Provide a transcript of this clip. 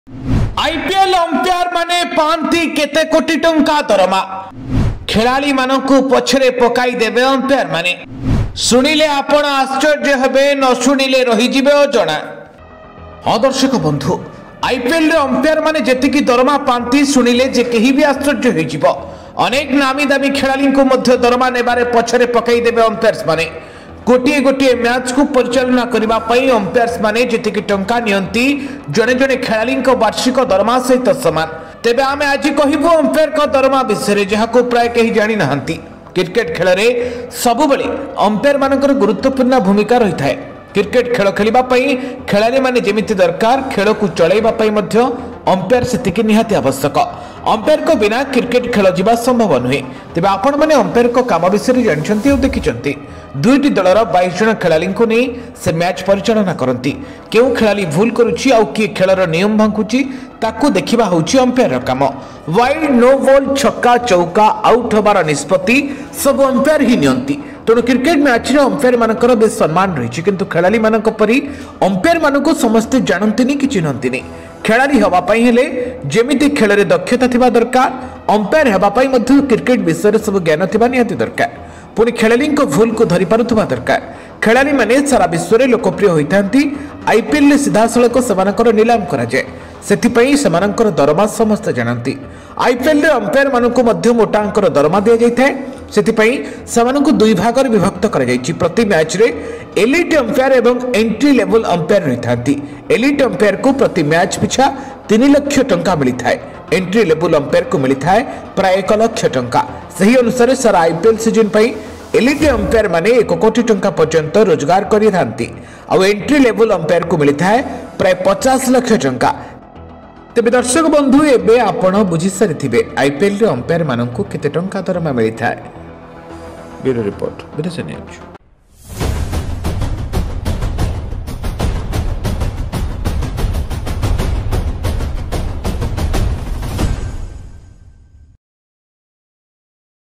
IPL umpire माने पांती केते कोटी टंका दरमा खेलाड़ी मानकु पछरे पकाई देबे अंपायर माने सुनिले आपण आश्चर्य हेबे न सुनिले रही जिबे अजणा। हाँ दर्शक बंधु आईपीएल रे अंपायर माने जेतिकी दरमा पांती सुनिले जे केही भी आश्चर्य होई जिवो। अनेक नामी दामी खेलाड़ी को मध्य दरमा नेबारे पछरे पकाई देबे अंपायर्स माने गोटे गोटे मैच को परिचालना करबा पई अंपायर्स माने जेतिकी टंका नियंती जने जने खेलाड़ी वार्षिक दरमा सहित समान। तेबे आमे आज कहिबो अंपायर को दरमा विषय जहाको प्राय कहीं जानी नाहंती। क्रिकेट खेल रे सबु बेले अंपायर मानकर गुरुत्वपूर्ण भूमिका रही थाए। क्रिकेट खेल खेलिबा पई खेलाड़ी माने जेमिति दरकार खेल को चलाइबा पई मध्य अंपायर सेतिकी निहाती आवश्यक। अंपायर को बिना क्रिकेट खेल जीवा संभव नुहे। तेबे आपण माने अंपायर को काम विषय जानछंती और देखिछंती। दुईटी दलर 22 जन खेलाड़ी को नहीं से मैच परिचालना करती। केउ खेलाड़ी भूल करुच्ची आउ किए खेलर नियम भांगुची ताकू देखिबा होउची अंपायर काम। वाइड नो बॉल छक्का चौका आउट होबार निष्पत्ति सब अंपायर ही नियंती। तेणु क्रिकेट मैच अंपायर मानकर बेस सम्मान रही किंतु खेलाड़ी मानक परी अंपायर मानक समस्ते जानती कि चिन्हती। खेलाड़ी हवापाई हेले जेमिति खेल रे दक्षता थिबा दरकार अंपायर हवापाई मध्य क्रिकेट विषय सब ज्ञान थिबा निहाती दरकार। पुणी खेलाड़ी भूल को धरी पारुथबा दरकार। खेलाड़ी माने सारा विश्व में लोकप्रिय होइथांती। आईपीएल रे सीधासलख सेमानकर नीलाम करा जाय सेथिपई सेमानकर दरमा समस्त जानती। आईपीएल रे अंपायर मानकु मध्य मोटा अंकर दरमा दिया जायथाय सेथिपई सेमानकु दुई भाग रे विभक्त करा जायछि। प्रति मैच रे एलिट अंपायर एवं एंट्री लेवल अंपायर रहिथांती। एलिट अंपायर को प्रति मैच पिछा 3 लाख टंका मिलिथाय। एंट्री लेवल अंपायर को मिलिथाय प्राय 1 लाख टंका। सही अनुसार सारा आईपीएल सीजन पई एलिट अंपायर माने 1 कोटी टंका पर्यंत रोजगार करिथांती। आ एंट्री लेवल अंपायर को मिलिथाय प्राय 50 लाख टंका। तेबे दर्शक बंधु एबे आपण बुझी सारिथिबे आईपीएल रे अंपायर मानकु केते टंका दरमा मिलिथाय। ब्यूरो रिपोर्ट विदेश न्यूज।